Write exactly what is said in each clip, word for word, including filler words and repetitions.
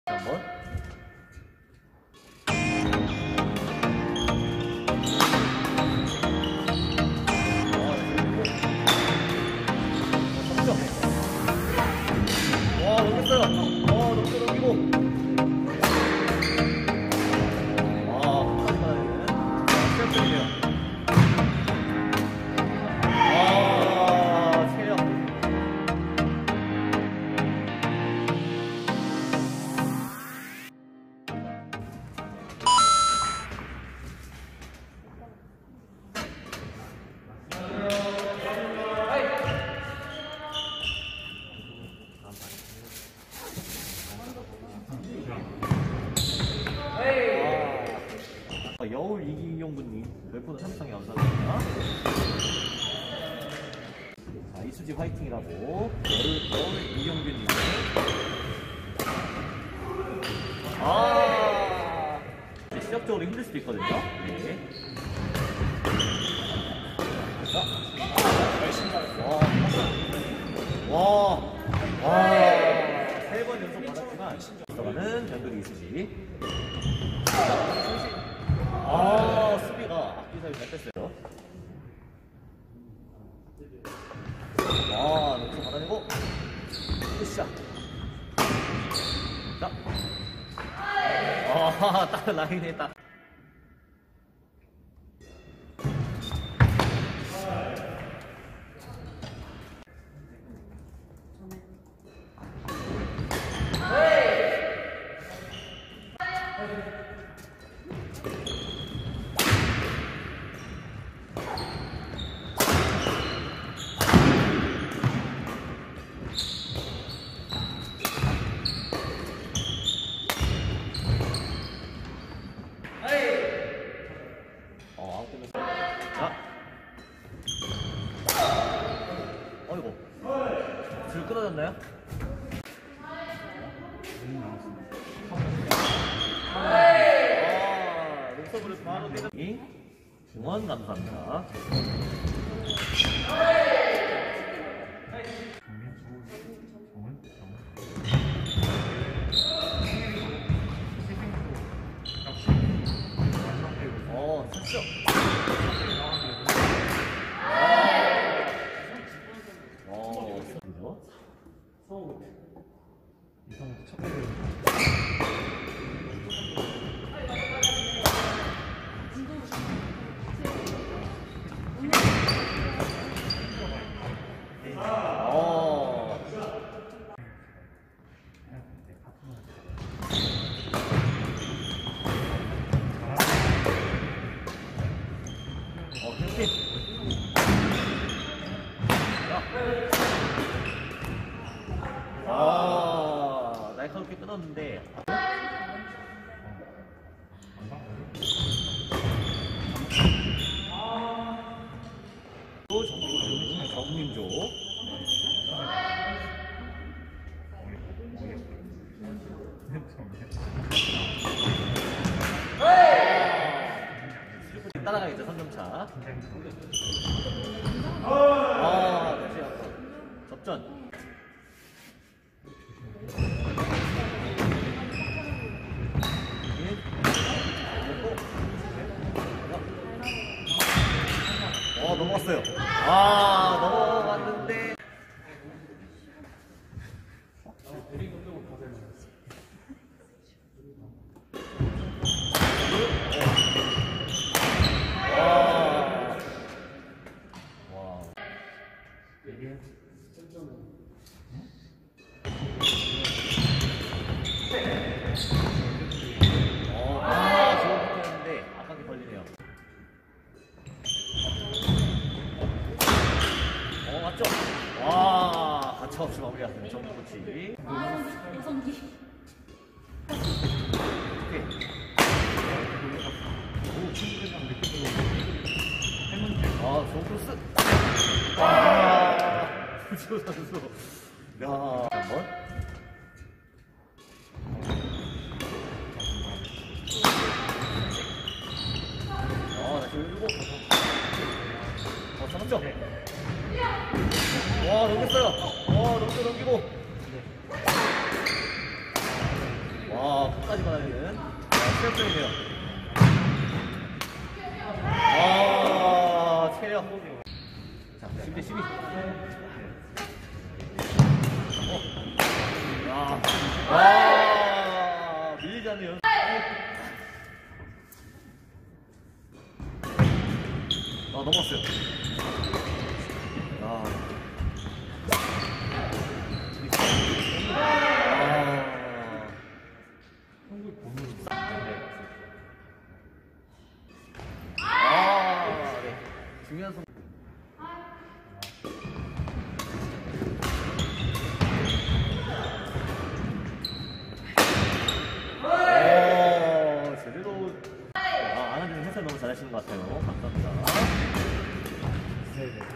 한번. 와, 넘겼어요. 와, 넘겨 넘기고. 와, 깜짝이야. 시작점이네요. 와, 체력. 여울 이기용군님 별풍선 삼성에 감사합니다. 자, 이수지 화이팅이라고. 여울, 여울 이용균님. 아, 시작적으로 힘들 수도 있거든요. 네. 와, 와, 와, 세 번 연속 받았지만 들어가는 변두리 이수지. 아, 수비가 앞뒤 사이 잘 뺐어요. 아, 여기서 받아내고 푸시샷. 자, 아, 딱 라인에 딱. 어이구, 줄 끊어졌나요? 아, 롱서브를 바로 내다니 응원 감사합니다. 어, 쳤죠. 아, 날카롭게 끊었는데. 또 정민조, 정민조. 따라가겠죠, 삼 점 차. 아, 다시 한번 접전. 어, 넘어갔어요. 아, 넘어갔는데. 와, 가차없이 마무리하는 정코치. 여성기. 오케이. 아, 좋은 크로스. 와, 구지호 선수. 야, 한번. 아, 다시 올리고. 어, 삼 점. 와, 넘겼어요. 와, 넘겨 넘기고. 와, 아, 끝까지 받아야 되는. 자, 체력적이네요. 아, 체력. 자, 십 대 십이. 어. 야. 와, 밀리지 않네요. 아, 넘었어요. 아. 아, 네. 중요한 선. 오, 제대로. 아, 안하준 해설 너무 잘하시는 것 같아요. 감사합니다. 네.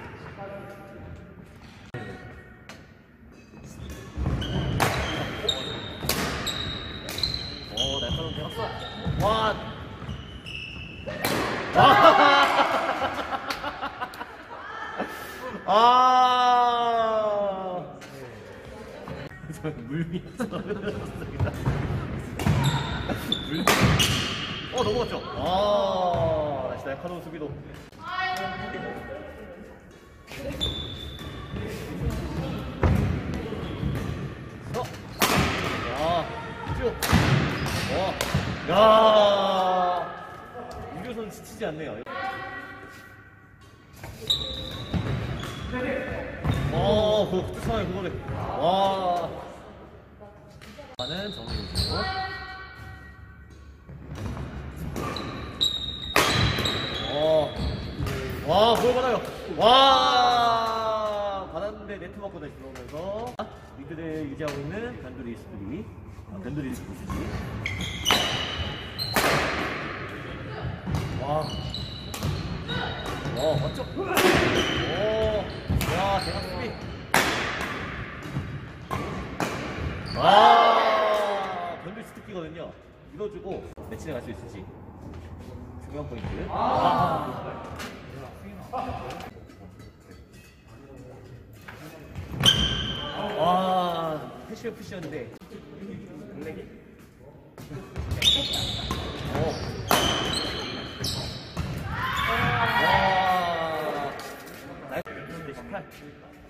오, 날카로운 대박사. 와. 아. 아. 저 물미에서 그렇습니다. 물. 어, 넘어갔죠. 아, 다시 날카로운 수비도. 어. 야, 쭉. 와. 야. 유교선 지치지 않네요. 어, 그거 뜻하네, 그거네. 와. 나는 정리해주고. 어. 와, 뭘 받아요? 와. 받았는데 네트 맞고 다시 들어오면서. 리드를 유지하고 있는 변두리 스프리. 변두리 스프리지. 와. 와, 맞죠? 오. 와, 대박 수비. 와, 변두리 스틱이거든요. 밀어주고 매치를 갈 수 있을지. 중요한 포인트. 아. 와, 패시브 푸시였는데. 블랙이. 오. 와. 나이스. 십팔.